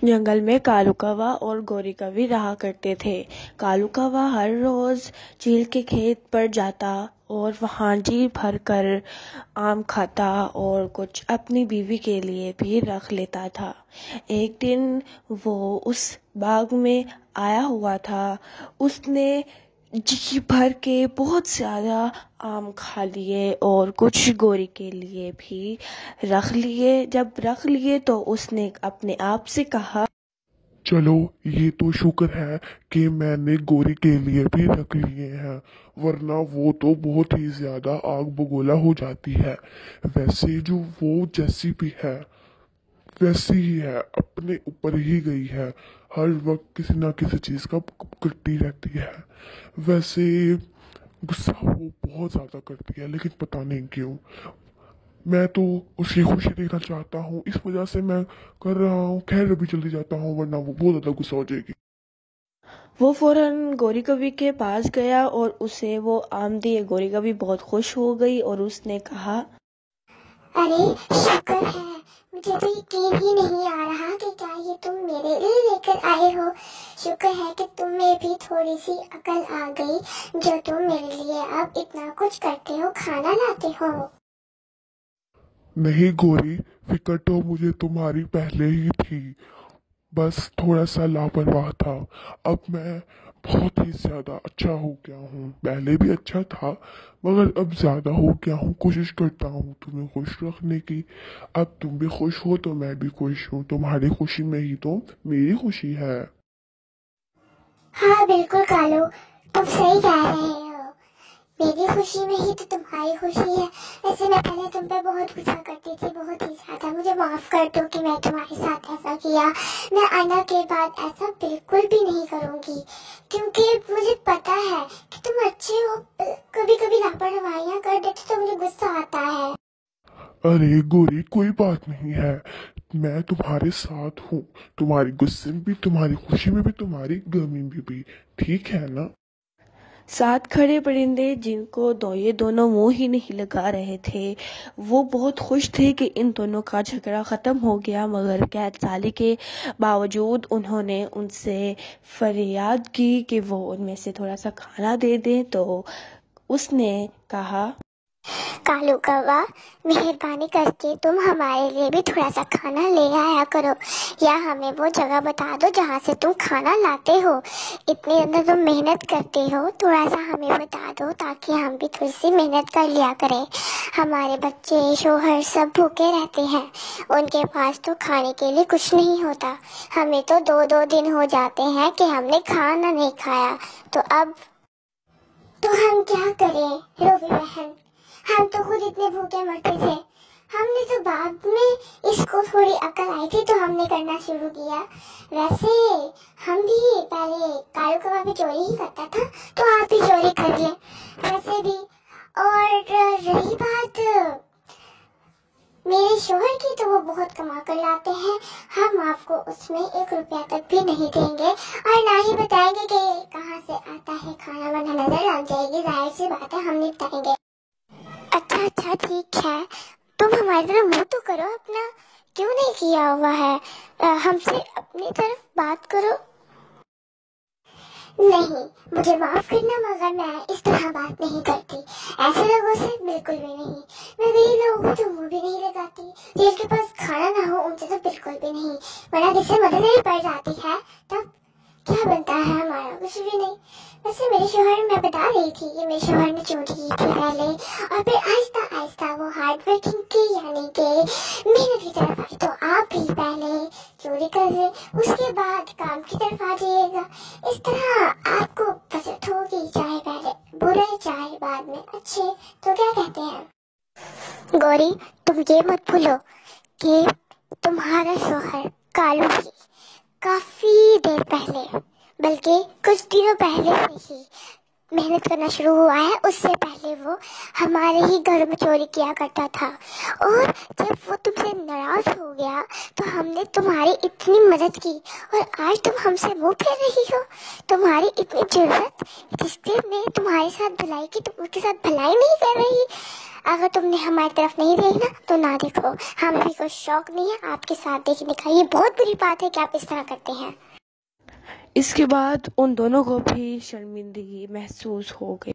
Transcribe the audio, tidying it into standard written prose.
جنگل میں کالو کوا اور گوری کبھی رہا کرتے تھے۔ کالو کوا ہر روز چیل کے کھیت پر جاتا اور وہاں جی بھر کر آم کھاتا اور کچھ اپنی بیوی کے لیے بھی رکھ لیتا تھا۔ ایک دن وہ اس باغ میں آیا ہوا تھا۔ اس نے جی بھر کے بہت زیادہ آم کھا لیے اور کچھ گوری کے لیے بھی رکھ لیے۔ جب رکھ لیے تو اس نے اپنے آپ سے کہا، چلو یہ تو شکر ہے کہ میں نے گوری کے لیے بھی رکھ لیے ہیں، ورنہ وہ تو بہت ہی زیادہ آگ بگولا ہو جاتی ہے۔ ویسے جو وہ جیسی بھی ہے ویسی ہی ہے، اپنے اوپر ہی گئی ہے، ہر وقت کسی نہ کسی چیز کا کرتی رہتی ہے۔ ویسے غصہ وہ بہت زیادہ کرتی ہے، لیکن پتہ نہیں کیوں۔ میں تو اس کی خوشی دیکھنا چاہتا ہوں، اس وجہ سے میں کر رہا ہوں۔ خیر ابھی جلدی جاتا ہوں ورنہ وہ بہت زیادہ غصہ ہو جائے گی۔ وہ فوراً گوری کبھی کے پاس گیا اور اسے وہ آم دیے۔ گوری کبھی بہت خوش ہو گئی اور اس نے کہا، ارے شکر ہے، مجھے تو یقین ہی نہیں آ رہا کہ کیا یہ تم میرے لیے لے کر آئے ہو۔ شکر ہے کہ تم میں بھی تھوڑی سی عقل آ گئی جو تم میرے لیے اب اتنا کچھ کرتے ہو، کھانا لاتے ہو۔ نہیں گوری، فکر تو مجھے تمہاری پہلے ہی تھی، بس تھوڑا سا لاپرواہ تھا۔ اب میں بہت ہی زیادہ اچھا ہو گیا ہوں، پہلے بھی اچھا تھا مگر اب زیادہ ہو گیا ہوں۔ کوشش کرتا ہوں تمہیں خوش رکھنے کی۔ اب تم بھی خوش ہو تو میں بھی خوش ہوں، تمہاری خوشی میں ہی تو میری خوشی ہے۔ ہاں بالکل کالو، تم صحیح کہہ رہے ہو، میری خوشی میں ہی تو تمہاری خوشی ہے۔ ویسے میں پہلے تم پہ بہت غصہ کرتی تھی، بہت ہی زیادہ۔ مجھے معاف کر دو کہ میں تمہارے ساتھ ایسا کیا۔ میں آئندہ کے بعد ایسا بالکل بھی نہیں کروں گی، کیونکہ مجھے پتا ہے کہ تم اچھے ہو۔ کبھی کبھی لاپرواہیاں کر دیتے تو مجھے غصہ آتا ہے۔ ارے گوری کوئی بات نہیں ہے، میں تمہارے ساتھ ہوں، تمہاری غصے میں بھی، تمہاری خوشی میں بھی، تمہاری غمی میں بھی، ٹھیک ہے نا؟ ساتھ کھڑے پرندے جن کو یہ دونوں منہ ہی نہیں لگا رہے تھے، وہ بہت خوش تھے کہ ان دونوں کا جھگڑا ختم ہو گیا، مگر قید سالی کے باوجود انہوں نے ان سے فریاد کی کہ وہ ان میں سے تھوڑا سا کھانا دے دیں۔ تو اس نے کہا، کالو کوا، مہربانی کر کے تم ہمارے لیے بھی تھوڑا سا کھانا لے آیا کرو، یا ہمیں وہ جگہ بتا دو جہاں سے تم کھانا لاتے ہو۔ اتنی زیادہ تم محنت کرتے ہو، تھوڑا سا ہمیں بتا دو تاکہ ہم بھی تھوڑی سی محنت کر لیا کریں۔ ہمارے بچے، شوہر سب بھوکے رہتے ہیں، ان کے پاس تو کھانے کے لیے کچھ نہیں ہوتا۔ ہمیں تو 2 دن ہو جاتے ہیں کہ ہم نے کھانا نہیں کھایا، تو اب تو ہم کیا کریں روبی بہن؟ ہم تو خود اتنے بھوکے مرتے تھے۔ ہم نے تو بعد میں اس کو تھوڑی عقل آئی تھی تو ہم نے کرنا شروع کیا۔ ویسے ہم بھی پہلے کالو کباب بھی چوری ہی کرتا تھا، تو آپ بھی چوری کر لیں ویسے بھی۔ اور رہی بات میرے شوہر کی، تو وہ بہت کما کر لاتے ہیں، ہم آپ کو اس میں 1 روپیہ تک بھی نہیں دیں گے، اور نہ ہی بتائیں گے کہ کہاں سے آتا ہے کھانا، ورنہ نظر لگ جائے گی، ظاہر سی بات ہے، ہم نہیں بتائیں گے۔ اچھا ٹھیک ہے، تم ہماری طرف منہ تو کرو اپنا، کیوں نہیں کیا ہوا ہے؟ ہم سے اپنی طرف بات کرو۔ نہیں، مجھے معاف کرنا مگر میں اس طرح بات نہیں کرتی، ایسے لوگوں سے بالکل بھی نہیں۔ میں وہی لوگوں کو تو منہ بھی نہیں لگاتی، جن کے پاس کھانا نہ ہو ان سے تو بالکل بھی نہیں، ورنہ جس سے مدد نہیں پڑ جاتی ہے تب کیا بنتا ہے ہمارا؟ کچھ بھی نہیں۔ ویسے میرے شوہر، میں بتا رہی تھی کہ میرے شوہر نے چوری کی تھی پہلے، اور پھر آہستہ آہستہ وہ ہارڈ ورکنگ کی، یعنی کہ محنت کی طرف آئی۔ تو آپ بھی پہلے چوری کر لیں، اس کے بعد کام کی طرف آ جائیے گا، اس طرح آپ کو بچت ہوگی، چاہے پہلے برے چاہے بعد میں اچھے۔ تو کیا کہتے ہیں؟ گوری، تم یہ مت بھولو کہ تمہارا شوہر کالو بھی کافی دیر پہلے، بلکہ کچھ دنوں پہلے سے ہی محنت کرنا شروع ہوا ہے، اس سے پہلے وہ ہمارے ہی گھر میں چوری کیا کرتا تھا، اور جب وہ تم سے ناراض ہو گیا تو ہم نے تمہاری اتنی مدد کی، اور آج تم ہم سے منہ پھیر رہی ہو۔ تمہاری اتنی ضرورت، جس نے تمہارے ساتھ بھلائی کی تم اس کے ساتھ بھلائی نہیں کر رہی۔ اگر تم نے ہماری طرف نہیں دیکھنا تو نہ دیکھو، ہمیں بھی کوئی شوق نہیں ہے آپ کے ساتھ دیکھنے کا۔ یہ بہت بری بات ہے کہ آپ اس طرح کرتے ہیں۔ اس کے بعد ان دونوں کو بھی شرمندگی محسوس ہو گئی۔